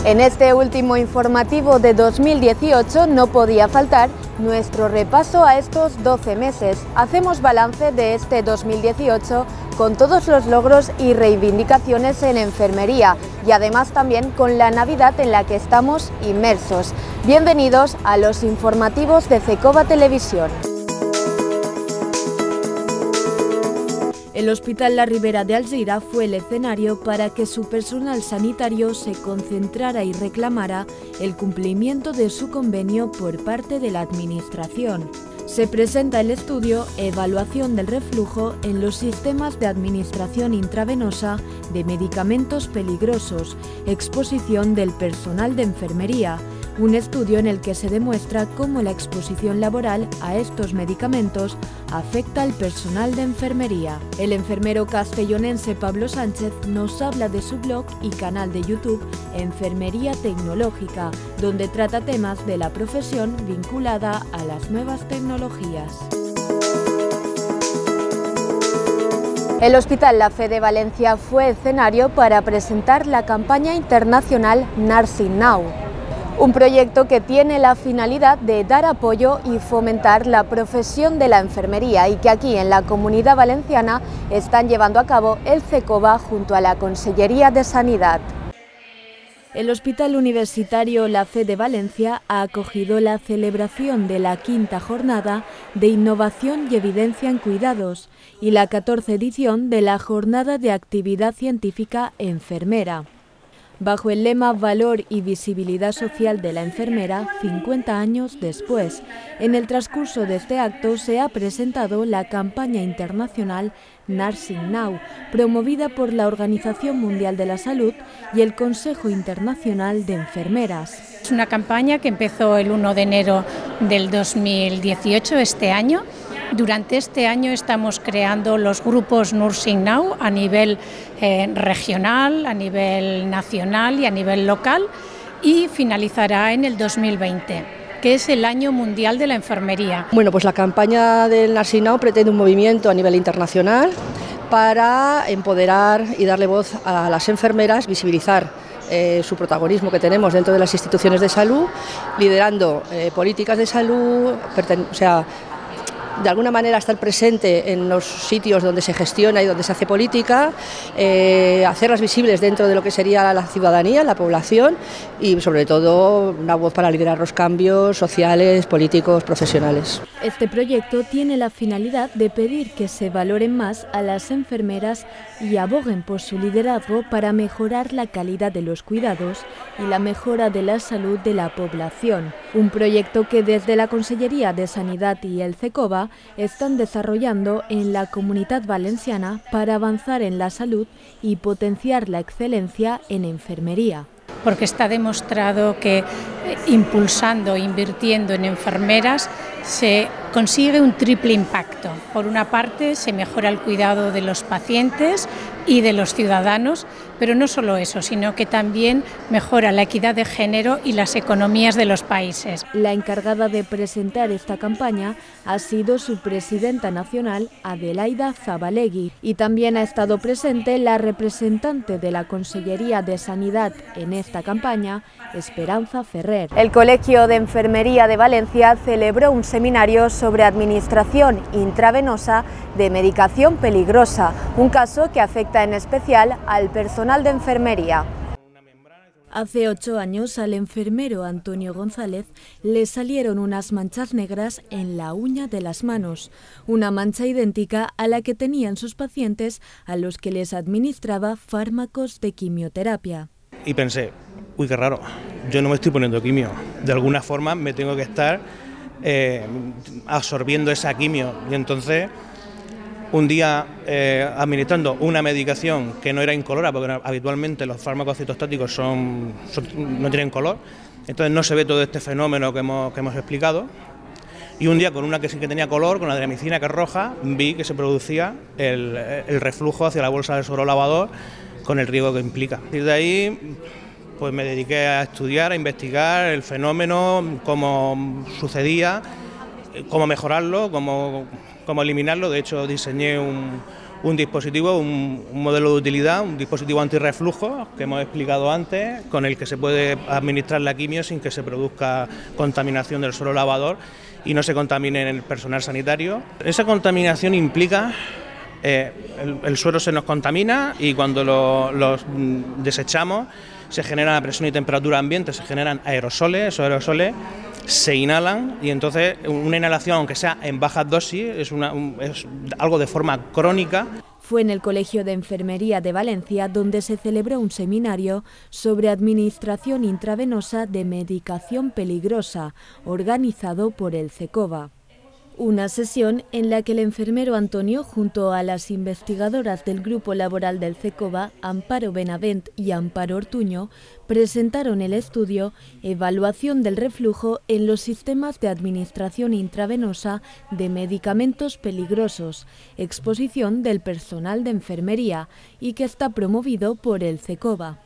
En este último informativo de 2018 no podía faltar nuestro repaso a estos 12 meses. Hacemos balance de este 2018 con todos los logros y reivindicaciones en enfermería y además también con la Navidad en la que estamos inmersos. Bienvenidos a los informativos de Cecoba Televisión. El Hospital La Ribera de Alzira fue el escenario para que su personal sanitario se concentrara y reclamara el cumplimiento de su convenio por parte de la Administración. Se presenta el estudio Evaluación del reflujo en los sistemas de administración intravenosa de medicamentos peligrosos, exposición del personal de enfermería, un estudio en el que se demuestra cómo la exposición laboral a estos medicamentos afecta al personal de enfermería. El enfermero castellonense Pablo Sánchez nos habla de su blog y canal de YouTube Enfermería Tecnológica, donde trata temas de la profesión vinculada a las nuevas tecnologías. El Hospital La Fe de Valencia fue escenario para presentar la campaña internacional Nursing Now, un proyecto que tiene la finalidad de dar apoyo y fomentar la profesión de la enfermería y que aquí en la Comunidad Valenciana están llevando a cabo el Cecoba junto a la Consellería de Sanidad. El Hospital Universitario La Fe de Valencia ha acogido la celebración de la 5ª Jornada de Innovación y Evidencia en Cuidados y la 14ª edición de la Jornada de Actividad Científica Enfermera. Bajo el lema Valor y Visibilidad Social de la Enfermera, 50 años después, en el transcurso de este acto se ha presentado la campaña internacional Nursing Now, promovida por la Organización Mundial de la Salud y el Consejo Internacional de Enfermeras. Es una campaña que empezó el 1 de enero del 2018, este año. Durante este año estamos creando los grupos Nursing Now a nivel regional, a nivel nacional y a nivel local y finalizará en el 2020, que es el Año Mundial de la Enfermería. Bueno, pues la campaña del Nursing Now pretende un movimiento a nivel internacional para empoderar y darle voz a las enfermeras, visibilizar su protagonismo que tenemos dentro de las instituciones de salud, liderando políticas de salud, de alguna manera estar presente en los sitios donde se gestiona y donde se hace política, hacerlas visibles dentro de lo que sería la ciudadanía, la población y sobre todo una voz para liderar los cambios sociales, políticos, profesionales. Este proyecto tiene la finalidad de pedir que se valoren más a las enfermeras y aboguen por su liderazgo para mejorar la calidad de los cuidados y la mejora de la salud de la población. Un proyecto que desde la Consellería de Sanidad y el Cecoba están desarrollando en la Comunidad Valenciana para avanzar en la salud y potenciar la excelencia en enfermería. Porque está demostrado que impulsando e invirtiendo en enfermeras se consigue un triple impacto. Por una parte, se mejora el cuidado de los pacientes y de los ciudadanos, pero no solo eso, sino que también mejora la equidad de género y las economías de los países. La encargada de presentar esta campaña ha sido su presidenta nacional, Adelaida Zabalegui, y también ha estado presente la representante de la Consellería de Sanidad en esta campaña, Esperanza Ferrer. El Colegio de Enfermería de Valencia celebró un seminario sobre administración intravenosa de medicación peligrosa, un caso que afecta en especial al personal de enfermería. Hace 8 años al enfermero Antonio González le salieron unas manchas negras en la uña de las manos, una mancha idéntica a la que tenían sus pacientes a los que les administraba fármacos de quimioterapia. Y pensé, uy, qué raro, yo no me estoy poniendo quimio, de alguna forma me tengo que estar absorbiendo esa quimio y entonces un día administrando una medicación que no era incolora, porque habitualmente los fármacos citostáticos no tienen color, entonces no se ve todo este fenómeno que hemos explicado, y un día con una que sí que tenía color, con la adriamicina que es roja, vi que se producía el reflujo hacia la bolsa del suero lavador con el riesgo que implica. Y de ahí pues me dediqué a estudiar, a investigar el fenómeno, cómo sucedía, cómo mejorarlo, cómo eliminarlo. De hecho, diseñé un dispositivo, un modelo de utilidad, un dispositivo antirreflujo que hemos explicado antes, con el que se puede administrar la quimio sin que se produzca contaminación del suelo lavador y no se contamine el personal sanitario. Esa contaminación implica el suelo se nos contamina y cuando los desechamos se generan a presión y temperatura ambiente, se generan aerosoles, esos aerosoles se inhalan y entonces una inhalación, aunque sea en bajas dosis, es algo de forma crónica. Fue en el Colegio de Enfermería de Valencia donde se celebró un seminario sobre administración intravenosa de medicación peligrosa, organizado por el CECOVA. Una sesión en la que el enfermero Antonio, junto a las investigadoras del Grupo Laboral del CECOVA, Amparo Benavent y Amparo Ortuño, presentaron el estudio Evaluación del reflujo en los sistemas de administración intravenosa de medicamentos peligrosos, exposición del personal de enfermería, y que está promovido por el CECOVA.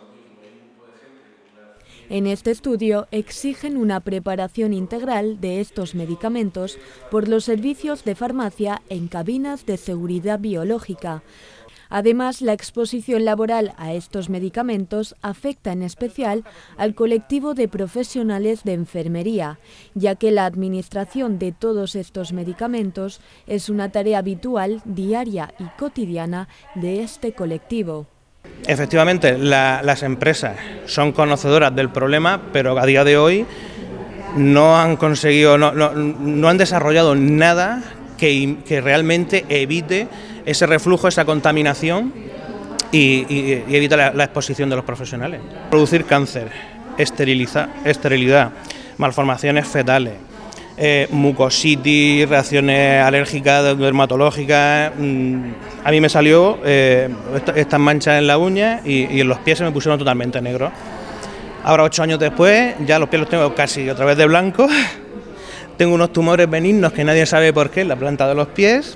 En este estudio exigen una preparación integral de estos medicamentos por los servicios de farmacia en cabinas de seguridad biológica. Además, la exposición laboral a estos medicamentos afecta en especial al colectivo de profesionales de enfermería, ya que la administración de todos estos medicamentos es una tarea habitual, diaria y cotidiana de este colectivo. Efectivamente, las empresas son conocedoras del problema, pero a día de hoy no han conseguido, no han desarrollado nada que realmente evite ese reflujo, esa contaminación y evita la exposición de los profesionales. Producir cáncer, esterilidad, malformaciones fetales, mucositis, reacciones alérgicas, dermatológicas. A mí me salió estas manchas en la uña y en los pies se me pusieron totalmente negros. Ahora, 8 años después, ya los pies los tengo casi otra vez de blanco. Tengo unos tumores benignos que nadie sabe por qué en la planta de los pies.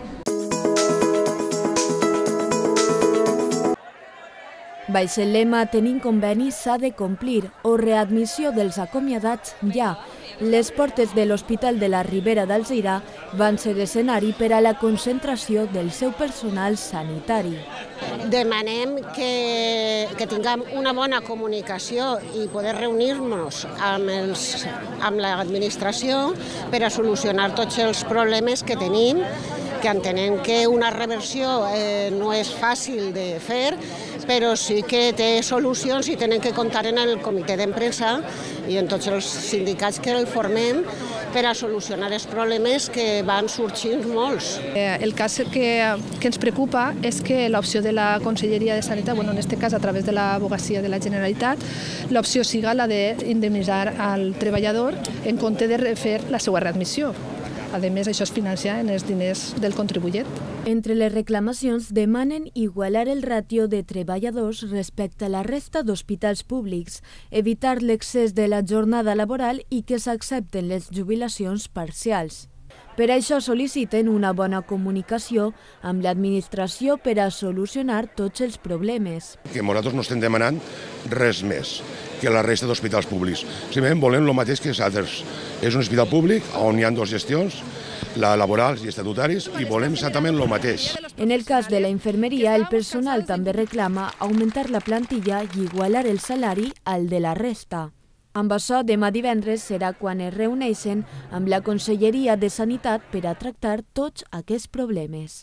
Baix el lema «Tenim conveni s'ha de complir» o readmissió dels acomiadats ja. Les portes de l'Hospital de la Ribera d'Alzira van ser escenari per a la concentració del seu personal sanitari. Demanem que tinguem una bona comunicació i poder reunir-nos amb l'administració per a solucionar tots els problemes que tenim, que entenem que una reversió no és fàcil de fer, però sí que té solucions i tenen que comptar en el comitè d'empresa i en tots els sindicats que el formem per a solucionar els problemes que van sorgint molts. El cas que ens preocupa és que l'opció de la Conselleria de Sanitat, en aquest cas a través de l'advocacia de la Generalitat, l'opció siga la d'indemnitzar al treballador en compte de fer la seva readmissió. A més, això es financia en els diners del contribuent. Entre les reclamacions demanen igualar el ràtio de treballadors respecte a la resta d'hospitals públics, evitar l'excés de la jornada laboral i que s'accepten les jubilacions parcials. Per això sol·liciten una bona comunicació amb l'administració per a solucionar tots els problemes. Que nosaltres no estem demanant res més que la resta d'hospitals públics. Simplement volem el mateix que els altres. És un hospital públic on hi ha dues gestions, la laborals i estatutaris, i volem exactament el mateix. En el cas de la infermeria, el personal també reclama augmentar la plantilla i igualar el salari al de la resta. Amb això, demà divendres serà quan es reuneixen amb la Conselleria de Sanitat per a tractar tots aquests problemes.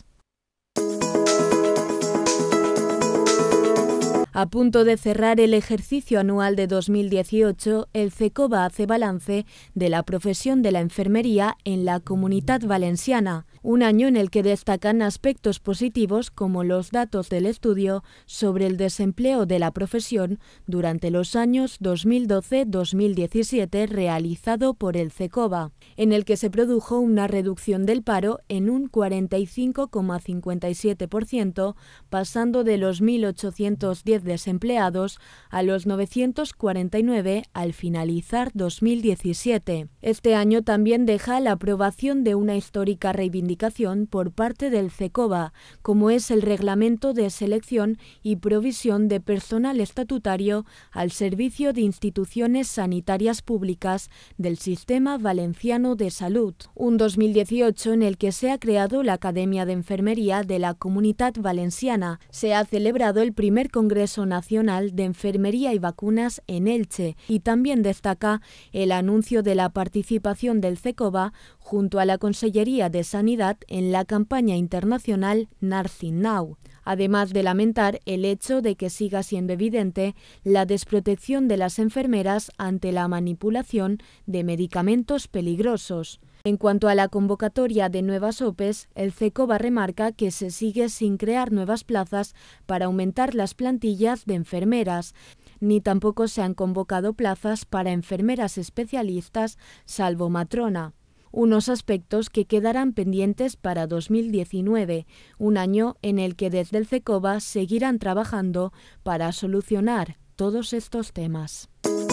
A punto de cerrar el ejercicio anual de 2018, el CECOVA hace balance de la profesión de la enfermería en la Comunitat Valenciana, un año en el que destacan aspectos positivos como los datos del estudio sobre el desempleo de la profesión durante los años 2012-2017 realizado por el CECOVA, en el que se produjo una reducción del paro en un 45,57%, pasando de los 1.810 desempleados a los 949 al finalizar 2017. Este año también deja la aprobación de una histórica reivindicación modificación por parte del CECOBA, como es el Reglamento de Selección y Provisión de Personal Estatutario al servicio de instituciones sanitarias públicas del Sistema Valenciano de Salud. Un 2018 en el que se ha creado la Academia de Enfermería de la Comunitat Valenciana. Se ha celebrado el primer Congreso Nacional de Enfermería y Vacunas en Elche y también destaca el anuncio de la participación del CECOBA junto a la Consellería de Sanidad en la campaña internacional Nursing Now, además de lamentar el hecho de que siga siendo evidente la desprotección de las enfermeras ante la manipulación de medicamentos peligrosos. En cuanto a la convocatoria de nuevas OPEs, el CECOBA remarca que se sigue sin crear nuevas plazas para aumentar las plantillas de enfermeras, ni tampoco se han convocado plazas para enfermeras especialistas, salvo matrona. Unos aspectos que quedarán pendientes para 2019, un año en el que desde el CECOBA seguirán trabajando para solucionar todos estos temas.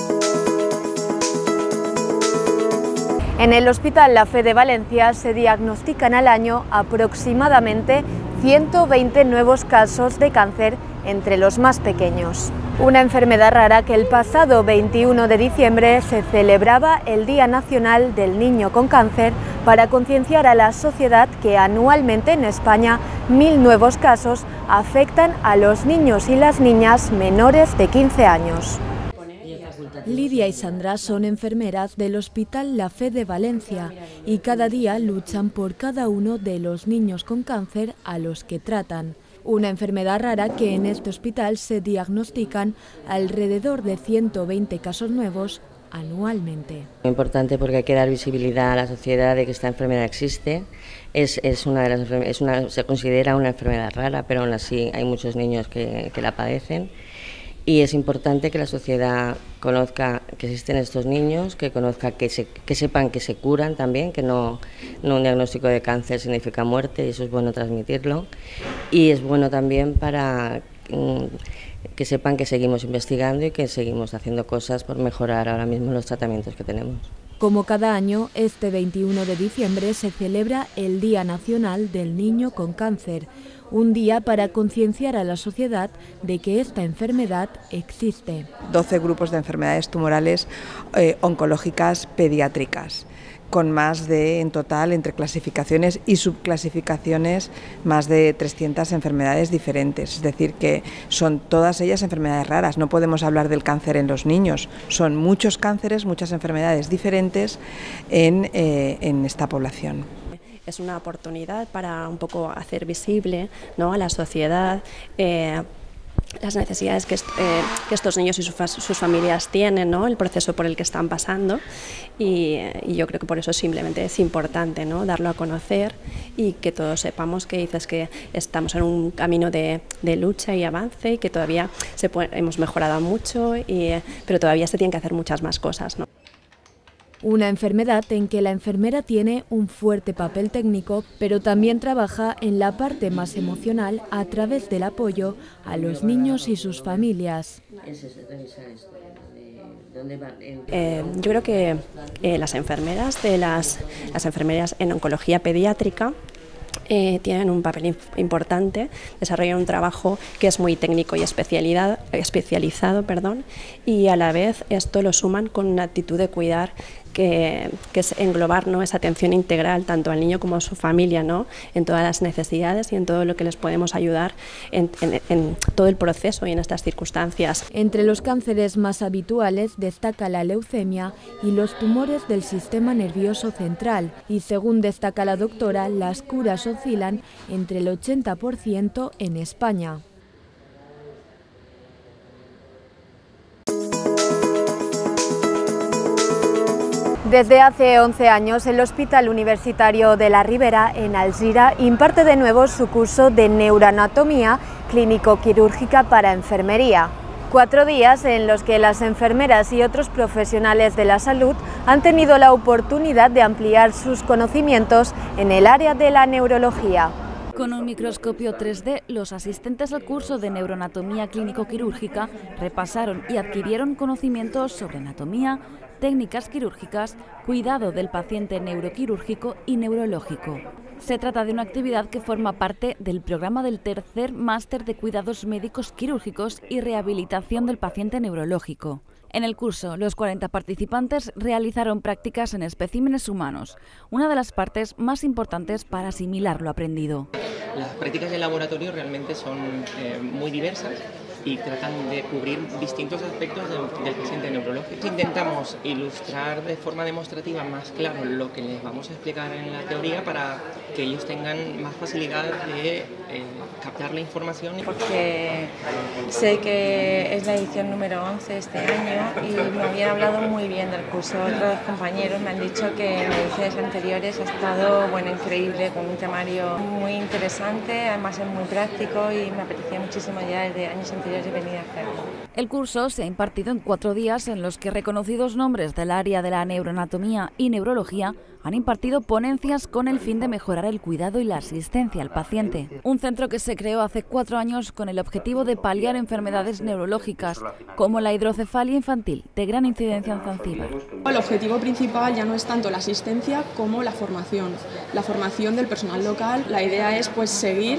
En el Hospital La Fe de Valencia se diagnostican al año aproximadamente 120 nuevos casos de cáncer entre los más pequeños. Una enfermedad rara que el pasado 21 de diciembre se celebraba el Día Nacional del Niño con Cáncer para concienciar a la sociedad que anualmente en España 1000 nuevos casos afectan a los niños y las niñas menores de 15 años. Lidia y Sandra son enfermeras del Hospital La Fe de Valencia y cada día luchan por cada uno de los niños con cáncer a los que tratan. Una enfermedad rara que en este hospital se diagnostican alrededor de 120 casos nuevos anualmente. Muy importante porque hay que dar visibilidad a la sociedad de que esta enfermedad existe. Se considera una enfermedad rara, pero aún así hay muchos niños que la padecen. Y es importante que la sociedad conozca que existen estos niños, que sepan que se curan también, que no un diagnóstico de cáncer significa muerte, y eso es bueno transmitirlo. Y es bueno también para que sepan que seguimos investigando y que seguimos haciendo cosas por mejorar ahora mismo los tratamientos que tenemos. Como cada año, este 21 de diciembre se celebra el Día Nacional del Niño con Cáncer, un día para concienciar a la sociedad de que esta enfermedad existe. 12 grupos de enfermedades tumorales oncológicas pediátricas, con más de, en total, entre clasificaciones y subclasificaciones, más de 300 enfermedades diferentes. Es decir, que son todas ellas enfermedades raras. No podemos hablar del cáncer en los niños. Son muchos cánceres, muchas enfermedades diferentes en esta población. Es una oportunidad para un poco hacer visible, ¿no?, a la sociedad las necesidades que estos niños y sus familias tienen, ¿no?, el proceso por el que están pasando, y yo creo que por eso simplemente es importante, ¿no?, darlo a conocer y que todos sepamos que estamos en un camino de lucha y avance y que todavía hemos mejorado mucho, pero todavía se tienen que hacer muchas más cosas, ¿no? Una enfermedad en que la enfermera tiene un fuerte papel técnico, pero también trabaja en la parte más emocional a través del apoyo a los niños y sus familias. Yo creo que las enfermeras las enfermeras en oncología pediátrica tienen un papel importante, desarrollan un trabajo que es muy técnico y especializado, y a la vez esto lo suman con una actitud de cuidar que es englobar, ¿no?, esa atención integral tanto al niño como a su familia, ¿no?, en todas las necesidades y en todo lo que les podemos ayudar en todo el proceso y en estas circunstancias. Entre los cánceres más habituales destaca la leucemia y los tumores del sistema nervioso central, y según destaca la doctora, las curas oscilan entre el 80% en España. Desde hace 11 años, el Hospital Universitario de la Ribera, en Alzira, imparte de nuevo su curso de neuroanatomía clínico-quirúrgica para enfermería. 4 días en los que las enfermeras y otros profesionales de la salud han tenido la oportunidad de ampliar sus conocimientos en el área de la neurología. Con un microscopio 3D, los asistentes al curso de neuroanatomía clínico-quirúrgica repasaron y adquirieron conocimientos sobre anatomía, técnicas quirúrgicas, cuidado del paciente neuroquirúrgico y neurológico. Se trata de una actividad que forma parte del programa del tercer máster de cuidados médicos quirúrgicos y rehabilitación del paciente neurológico. En el curso, los 40 participantes realizaron prácticas en especímenes humanos, una de las partes más importantes para asimilar lo aprendido. Las prácticas de laboratorio realmente son muy diversas y tratan de cubrir distintos aspectos del paciente neurológico. Intentamos ilustrar de forma demostrativa más claro lo que les vamos a explicar en la teoría para que ellos tengan más facilidad de captar la información. Porque sé que es la edición número 11 este año y me habían hablado muy bien del curso. Otros compañeros me han dicho que en ediciones anteriores ha estado increíble, con un temario muy interesante, además es muy práctico y me apetecía muchísimo ya desde años anteriores venir a hacerlo. El curso se ha impartido en 4 días en los que reconocidos nombres del área de la neuroanatomía y neurología han impartido ponencias con el fin de mejorar el cuidado y la asistencia al paciente. Un centro que se creó hace 4 años con el objetivo de paliar enfermedades neurológicas, como la hidrocefalia infantil, de gran incidencia en Zanzíbar. El objetivo principal ya no es tanto la asistencia como la formación del personal local. La idea es seguir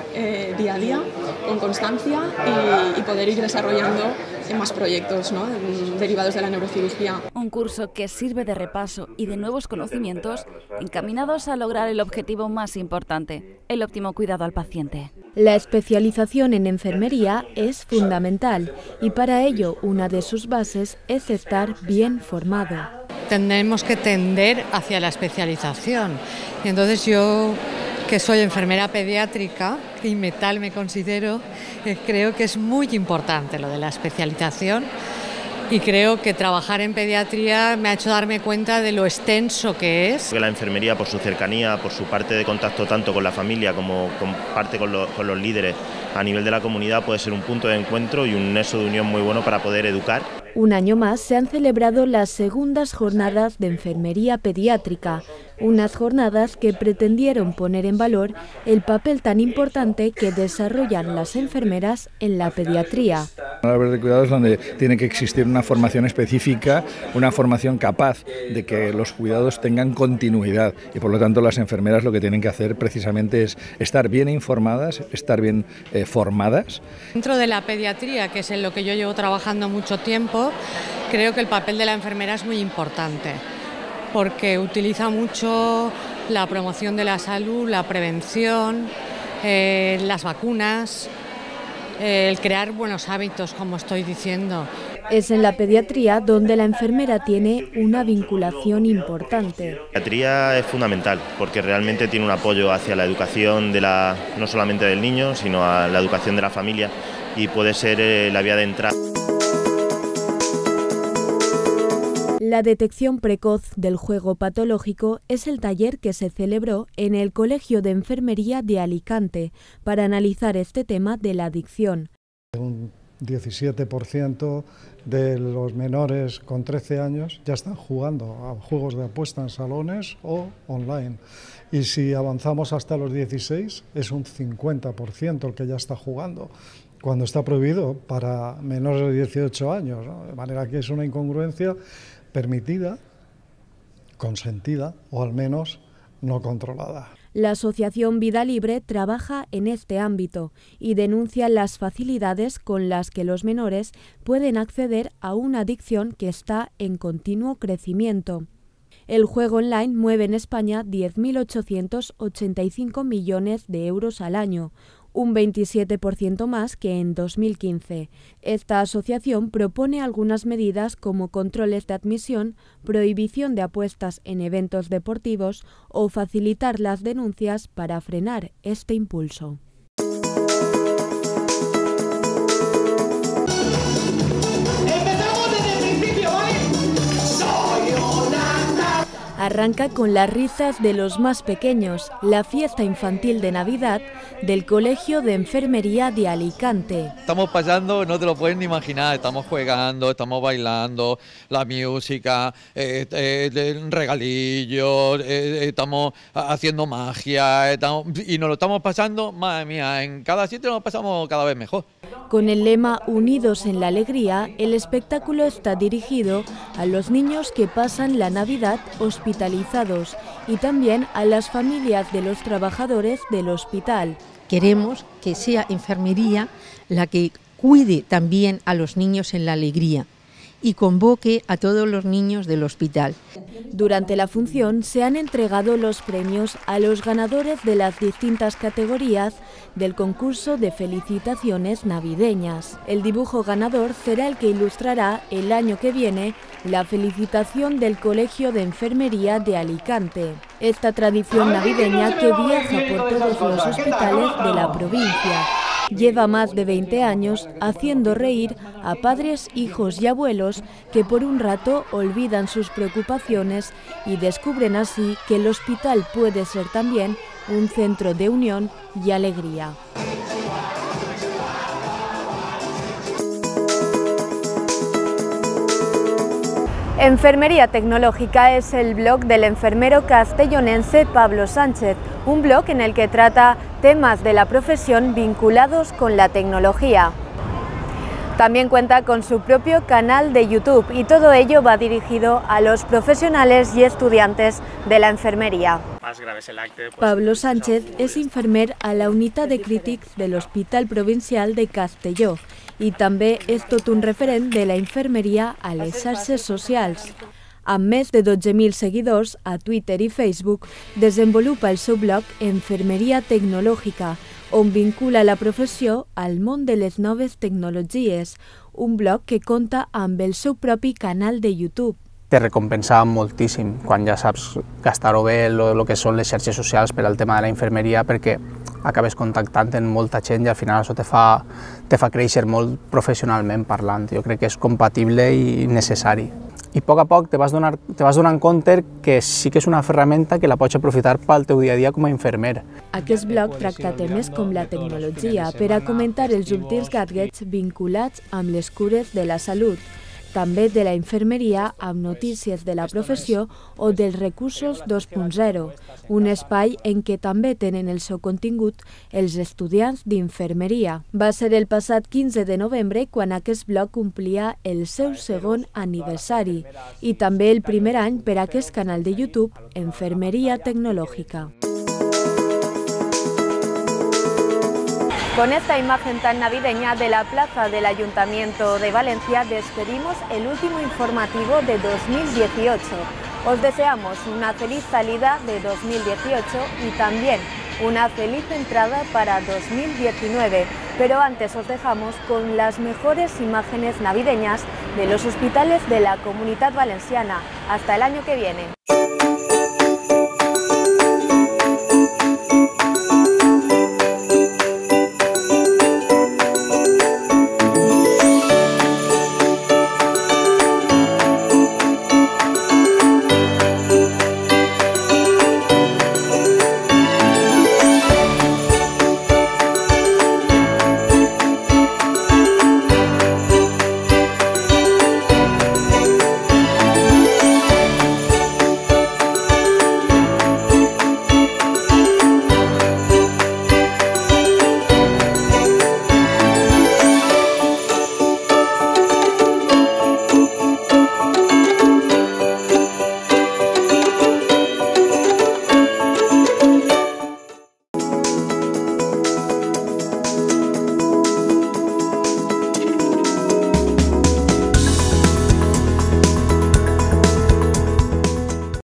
día a día, con constancia y poder ir desarrollando más proyectos, ¿no?, derivados de la neurocirugía. Un curso que sirve de repaso y de nuevos conocimientos encaminados a lograr el objetivo más importante, el óptimo cuidado al paciente. La especialización en enfermería es fundamental y para ello una de sus bases es estar bien formado. Tenemos que tender hacia la especialización. Y entonces yo, que soy enfermera pediátrica y tal me considero, creo que es muy importante lo de la especialización y creo que trabajar en pediatría me ha hecho darme cuenta de lo extenso que es. La enfermería, por su cercanía, por su parte de contacto tanto con la familia como con los líderes a nivel de la comunidad, puede ser un punto de encuentro y un nexo de unión muy bueno para poder educar. Un año más se han celebrado las segundas jornadas de enfermería pediátrica, unas jornadas que pretendieron poner en valor el papel tan importante que desarrollan las enfermeras en la pediatría. La área de cuidados donde tiene que existir una formación específica, una formación capaz de que los cuidados tengan continuidad y por lo tanto las enfermeras lo que tienen que hacer precisamente es estar bien informadas, estar bien formadas. Dentro de la pediatría, que es en lo que yo llevo trabajando mucho tiempo, creo que el papel de la enfermera es muy importante porque utiliza mucho la promoción de la salud, la prevención, las vacunas, el crear buenos hábitos, como estoy diciendo. Es en la pediatría donde la enfermera tiene una vinculación importante. La pediatría es fundamental porque realmente tiene un apoyo hacia la educación no solamente del niño, sino a la educación de la familia y puede ser la vía de entrada. La detección precoz del juego patológico es el taller que se celebró en el Colegio de Enfermería de Alicante para analizar este tema de la adicción. Un 17% de los menores con 13 años ya están jugando a juegos de apuesta en salones o online. Y si avanzamos hasta los 16, es un 50% el que ya está jugando, cuando está prohibido para menores de 18 años, ¿no? De manera que es una incongruencia permitida, consentida o al menos no controlada. La Asociación Vida Libre trabaja en este ámbito y denuncia las facilidades con las que los menores pueden acceder a una adicción que está en continuo crecimiento. El juego online mueve en España 10.885 millones de euros al año, un 27% más que en 2015. Esta asociación propone algunas medidas como controles de admisión, prohibición de apuestas en eventos deportivos o facilitar las denuncias para frenar este impulso. arranca con las risas de los más pequeños, la fiesta infantil de Navidad del Colegio de Enfermería de Alicante. Estamos pasando, no te lo puedes ni imaginar, estamos jugando, estamos bailando, la música, regalillos, estamos haciendo magia, y nos lo estamos pasando, madre mía, en cada sitio nos lo pasamos cada vez mejor. Con el lema Unidos en la Alegría, el espectáculo está dirigido a los niños que pasan la Navidad hospitalizados y también a las familias de los trabajadores del hospital. Queremos que sea enfermería la que cuide también a los niños en la alegría y convoque a todos los niños del hospital. Durante la función se han entregado los premios a los ganadores de las distintas categorías del concurso de felicitaciones navideñas. El dibujo ganador será el que ilustrará el año que viene la felicitación del Colegio de Enfermería de Alicante. Esta tradición navideña que viaja por todos los hospitales de la provincia. Lleva más de 20 años haciendo reír a padres, hijos y abuelos que por un rato olvidan sus preocupaciones y descubren así que el hospital puede ser también un centro de unión y alegría. Enfermería Tecnológica es el blog del enfermero castellonense Pablo Sánchez, un blog en el que trata temas de la profesión vinculados con la tecnología. También cuenta con su propio canal de YouTube y todo ello va dirigido a los profesionales y estudiantes de la enfermería. Pablo Sánchez és infermer a la unitat de crítics de l'Hospital Provincial de Castelló i també és tot un referent de la infermeria a les xarxes socials. Amb més de 12.000 seguidors a Twitter i Facebook, desenvolupa el seu blog Enfermeria Tecnològica, on vincula la professió al món de les noves tecnologies, un blog que compta amb el seu propi canal de YouTube. Te recompensa moltíssim quan ja saps gastar-ho bé el que són les xarxes socials per al tema de la infermeria, perquè acabes contactant amb molta gent i al final això te fa créixer molt professionalment parlant. Jo crec que és compatible i necessari. I a poc te vas donant compte que sí que és una ferramenta que la pots aprofitar pel teu dia a dia com a infermer. Aquest blog tracta temes com la tecnologia per a comentar els últims gadgets vinculats amb les cures de la salut, també de la infermeria amb notícies de la professió o dels recursos 2.0, un espai en què també tenen el seu contingut els estudiants d'infermeria. Va ser el passat 15 de novembre quan aquest blog complia el seu segon aniversari i també el primer any per a aquest canal de YouTube Enfermería Tecnológica. Con esta imagen tan navideña de la plaza del Ayuntamiento de Valencia despedimos el último informativo de 2018. Os deseamos una feliz salida de 2018 y también una feliz entrada para 2019. Pero antes os dejamos con las mejores imágenes navideñas de los hospitales de la Comunidad Valenciana. Hasta el año que viene.